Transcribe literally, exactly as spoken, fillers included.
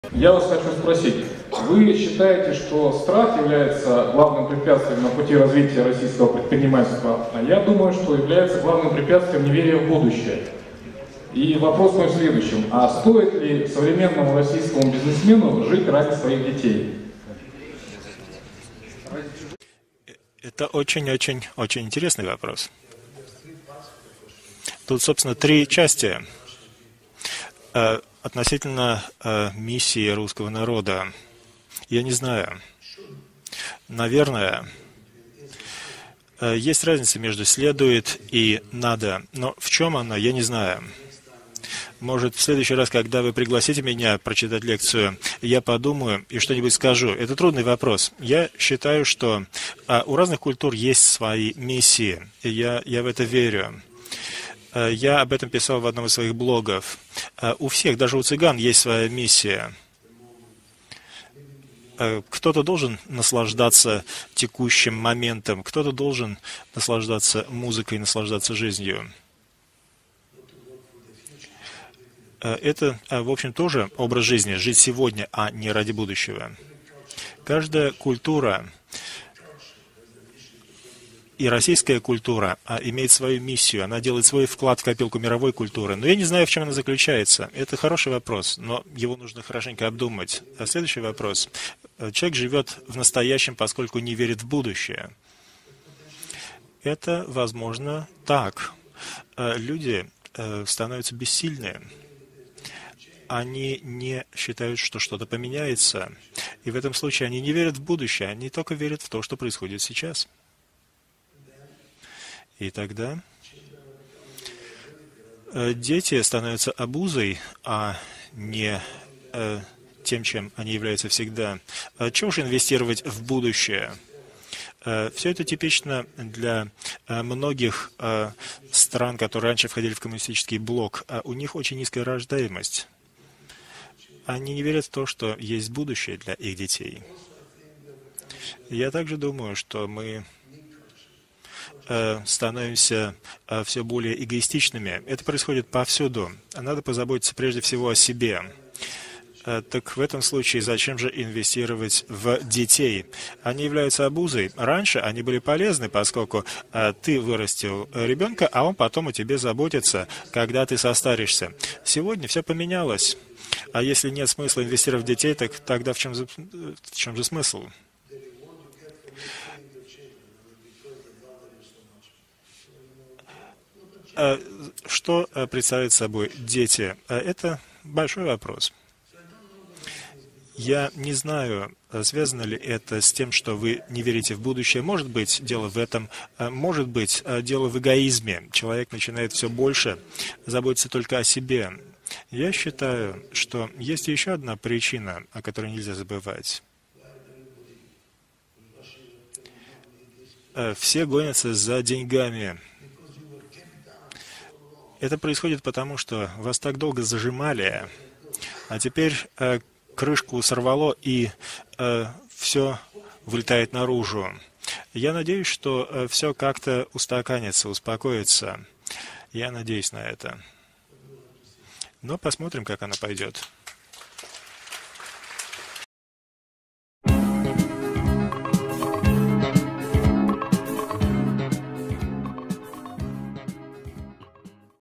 Я вас хочу спросить, вы считаете, что страх является главным препятствием на пути развития российского предпринимательства? А я думаю, что является главным препятствием неверия в будущее. И вопрос мой в следующем. А стоит ли современному российскому бизнесмену жить ради своих детей? Это очень-очень-очень интересный вопрос. Тут, собственно, три части. Относительно миссии русского народа. Я не знаю. Наверное, есть разница между «следует» и «надо». Но в чем она, я не знаю. Может, в следующий раз, когда вы пригласите меня прочитать лекцию, я подумаю и что-нибудь скажу. Это трудный вопрос. Я считаю, что у разных культур есть свои миссии. И я, я в это верю. Я об этом писал в одном из своих блогов. У всех, даже у цыган, есть своя миссия. Кто-то должен наслаждаться текущим моментом, кто-то должен наслаждаться музыкой, наслаждаться жизнью. Это, в общем, тоже образ жизни, жить сегодня, а не ради будущего. Каждая культура, и российская культура имеет свою миссию, она делает свой вклад в копилку мировой культуры. Но я не знаю, в чем она заключается. Это хороший вопрос, но его нужно хорошенько обдумать. А следующий вопрос. Человек живет в настоящем, поскольку не верит в будущее. Это, возможно, так. Люди становятся бессильны. Они не считают, что что-то поменяется. И в этом случае они не верят в будущее, они только верят в то, что происходит сейчас. И тогда дети становятся обузой, а не э, тем, чем они являются всегда. Чего же инвестировать в будущее? Э, все это типично для э, многих э, стран, которые раньше входили в коммунистический блок. А у них очень низкая рождаемость. Они не верят в то, что есть будущее для их детей. Я также думаю, что мы становимся все более эгоистичными. Это происходит повсюду. Надо позаботиться прежде всего о себе. Так в этом случае зачем же инвестировать в детей? Они являются обузой. Раньше они были полезны, поскольку ты вырастил ребенка, а он потом о тебе заботится, когда ты состаришься. Сегодня все поменялось. А если нет смысла инвестировать в детей, так тогда в чем, в чем же смысл? Что представляют собой дети? Это большой вопрос. Я не знаю, связано ли это с тем, что вы не верите в будущее. Может быть, дело в этом. Может быть, дело в эгоизме. Человек начинает все больше заботиться только о себе. Я считаю, что есть еще одна причина, о которой нельзя забывать. Все гонятся за деньгами. Это происходит потому, что вас так долго зажимали, а теперь э, крышку сорвало, и э, все вылетает наружу. Я надеюсь, что э, все как-то устаканится, успокоится. Я надеюсь на это. Но посмотрим, как оно пойдет.